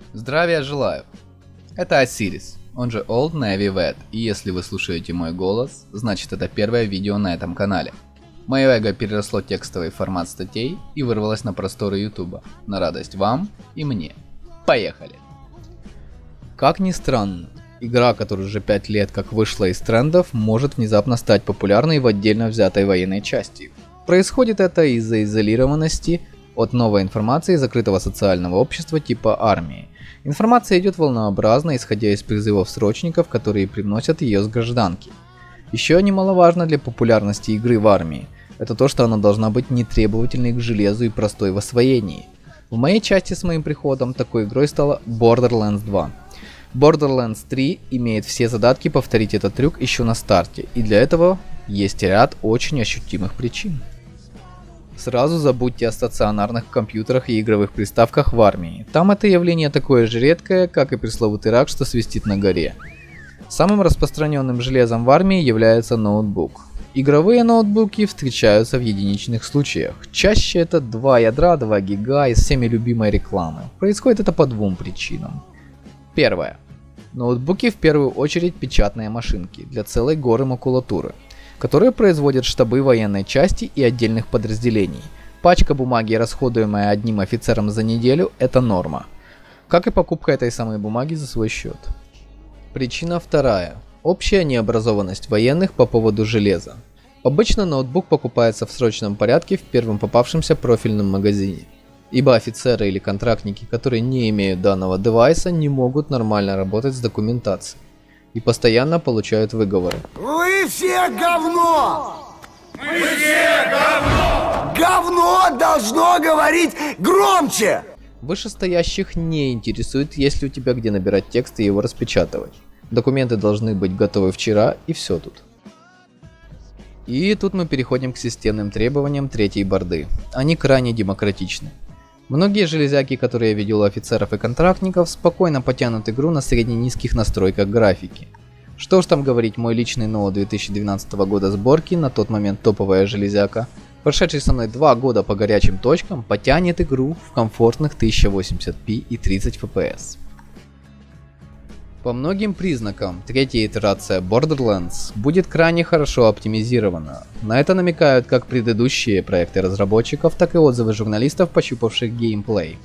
Здравия желаю! Это Осирис, он же Old Navy Vet, и если вы слушаете мой голос, значит это первое видео на этом канале. Мое эго переросло текстовый формат статей и вырвалось на просторы ютуба, на радость вам и мне. Поехали! Как ни странно, игра, которая уже 5 лет как вышла из трендов, может внезапно стать популярной в отдельно взятой военной части. Происходит это из-за изолированности от новой информации закрытого социального общества типа армии. Информация идет волнообразно, исходя из призывов срочников, которые привносят ее с гражданки. Еще немаловажно для популярности игры в армии – это то, что она должна быть нетребовательной к железу и простой в освоении. В моей части с моим приходом такой игрой стала Borderlands 2. Borderlands 3 имеет все задатки повторить этот трюк еще на старте, и для этого есть ряд очень ощутимых причин. Сразу забудьте о стационарных компьютерах и игровых приставках в армии. Там это явление такое же редкое, как и пресловутый рак, что свистит на горе. Самым распространенным железом в армии является ноутбук. Игровые ноутбуки встречаются в единичных случаях. Чаще это 2 ядра, 2 гига и всеми любимой рекламы. Происходит это по двум причинам. Первое. Ноутбуки в первую очередь печатные машинки для целой горы макулатуры, которые производят штабы военной части и отдельных подразделений. Пачка бумаги, расходуемая одним офицером за неделю, это норма. Как и покупка этой самой бумаги за свой счет. Причина вторая. Общая необразованность военных по поводу железа. Обычно ноутбук покупается в срочном порядке в первом попавшемся профильном магазине. Ибо офицеры или контрактники, которые не имеют данного девайса, не могут нормально работать с документацией. И постоянно получают выговоры. Вы все говно! Мы все говно! Говно должно говорить громче! Вышестоящих не интересует, есть ли у тебя где набирать текст и его распечатывать. Документы должны быть готовы вчера, и все тут. И тут мы переходим к системным требованиям третьей борды. Они крайне демократичны. Многие железяки, которые я видел у офицеров и контрактников, спокойно потянут игру на средне-низких настройках графики. Что ж там говорить, мой личный ноут 2012 года сборки, на тот момент топовая железяка, прошедший со мной 2 года по горячим точкам, потянет игру в комфортных 1080p и 30 fps. По многим признакам, третья итерация Borderlands будет крайне хорошо оптимизирована. На это намекают как предыдущие проекты разработчиков, так и отзывы журналистов, пощупавших геймплей.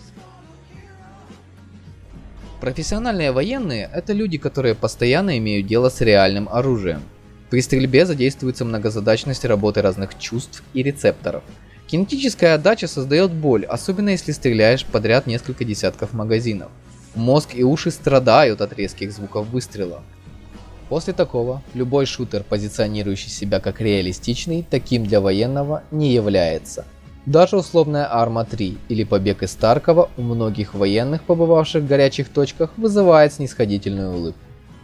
Профессиональные военные – это люди, которые постоянно имеют дело с реальным оружием. При стрельбе задействуется многозадачность работы разных чувств и рецепторов. Кинетическая отдача создает боль, особенно если стреляешь подряд несколько десятков магазинов. Мозг и уши страдают от резких звуков выстрела. После такого, любой шутер, позиционирующий себя как реалистичный, таким для военного не является. Даже условная Arma 3 или побег из Таркова у многих военных, побывавших в горячих точках, вызывает снисходительную улыбку.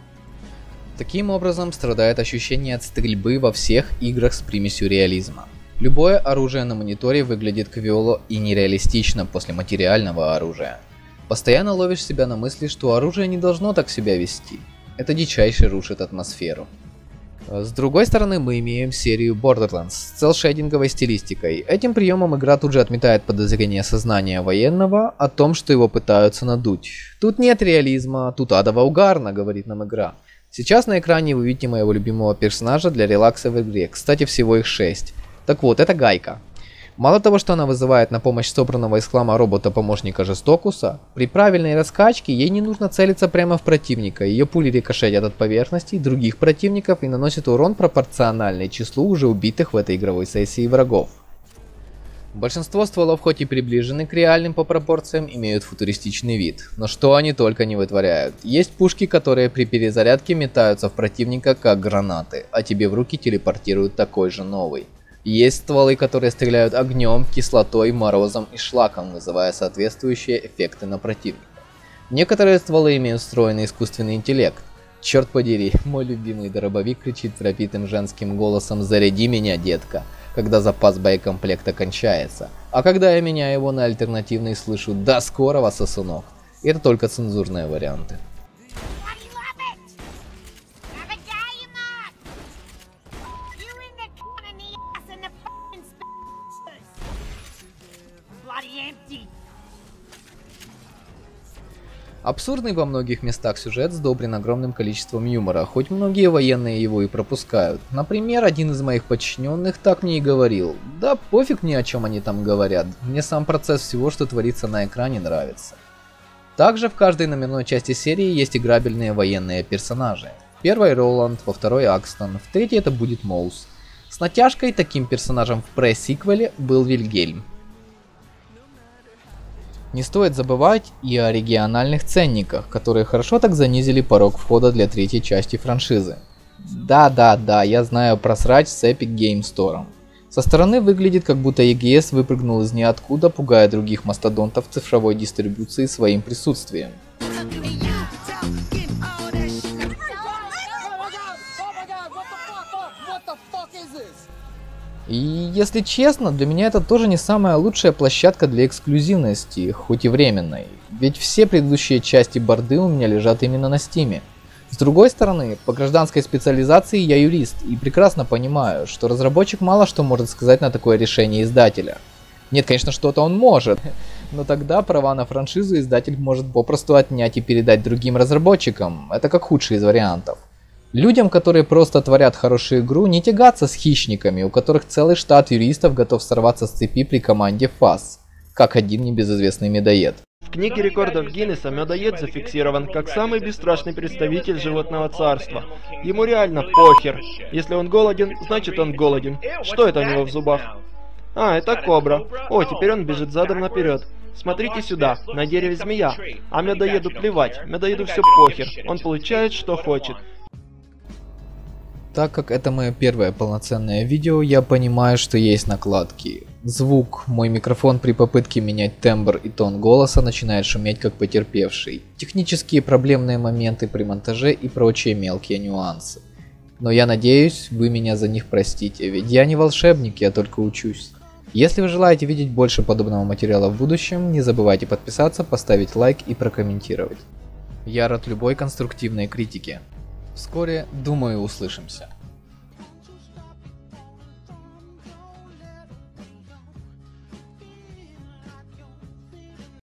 Таким образом страдает ощущение от стрельбы во всех играх с примесью реализма. Любое оружие на мониторе выглядит квело и нереалистично после материального оружия. Постоянно ловишь себя на мысли, что оружие не должно так себя вести. Это дичайше рушит атмосферу. С другой стороны, мы имеем серию Borderlands с целшейдинговой стилистикой. Этим приемом игра тут же отметает подозрение сознания военного о том, что его пытаются надуть. Тут нет реализма, тут адово угарно, говорит нам игра. Сейчас на экране вы видите моего любимого персонажа для релакса в игре. Кстати, всего их 6. Так вот, это Гайка. Мало того, что она вызывает на помощь собранного из хлама робота-помощника Жестокуса, при правильной раскачке ей не нужно целиться прямо в противника, ее пули рикошетят от поверхностей других противников и наносят урон пропорциональный числу уже убитых в этой игровой сессии врагов. Большинство стволов хоть и приближены к реальным по пропорциям, имеют футуристичный вид, но что они только не вытворяют. Есть пушки, которые при перезарядке метаются в противника как гранаты, а тебе в руки телепортируют такой же новый. Есть стволы, которые стреляют огнем, кислотой, морозом и шлаком, вызывая соответствующие эффекты на противника. Некоторые стволы имеют встроенный искусственный интеллект. Черт подери, мой любимый дробовик кричит пропитым женским голосом «Заряди меня, детка», когда запас боекомплекта кончается. А когда я меняю его на альтернативный, слышу «До скорого, сосунок». И это только цензурные варианты. Абсурдный во многих местах сюжет сдобрен огромным количеством юмора, хоть многие военные его и пропускают. Например, один из моих подчиненных так мне и говорил: да пофиг мне, о чем они там говорят, мне сам процесс всего, что творится на экране, нравится. Также в каждой номерной части серии есть играбельные военные персонажи. В первой Роланд, во второй Акстон, в третьей это будет Моус. С натяжкой таким персонажем в пресс-сиквеле был Вильгельм. Не стоит забывать и о региональных ценниках, которые хорошо так занизили порог входа для третьей части франшизы. Да, я знаю про срач с Epic Game Store. Со стороны выглядит, как будто EGS выпрыгнул из ниоткуда, пугая других мастодонтов цифровой дистрибуции своим присутствием. И если честно, для меня это тоже не самая лучшая площадка для эксклюзивности, хоть и временной. Ведь все предыдущие части борды у меня лежат именно на Steam. С другой стороны, по гражданской специализации я юрист и прекрасно понимаю, что разработчик мало что может сказать на такое решение издателя. Нет, конечно, что-то он может, но тогда права на франшизу издатель может попросту отнять и передать другим разработчикам. Это как худший из вариантов. Людям, которые просто творят хорошую игру, не тягаться с хищниками, у которых целый штат юристов готов сорваться с цепи при команде ФАС, как один небезызвестный медоед. В книге рекордов Гиннесса медоед зафиксирован как самый бесстрашный представитель животного царства. Ему реально похер. Если он голоден, значит он голоден. Что это у него в зубах? А, это кобра. О, теперь он бежит задом наперед. Смотрите сюда, на дереве змея. А медоеду плевать, медоеду все похер. Он получает, что хочет. Так как это мое первое полноценное видео, я понимаю, что есть накладки. Звук, мой микрофон при попытке менять тембр и тон голоса начинает шуметь как потерпевший. Технические проблемные моменты при монтаже и прочие мелкие нюансы. Но я надеюсь, вы меня за них простите, ведь я не волшебник, я только учусь. Если вы желаете видеть больше подобного материала в будущем, не забывайте подписаться, поставить лайк и прокомментировать. Я рад любой конструктивной критике. Вскоре, думаю, услышимся.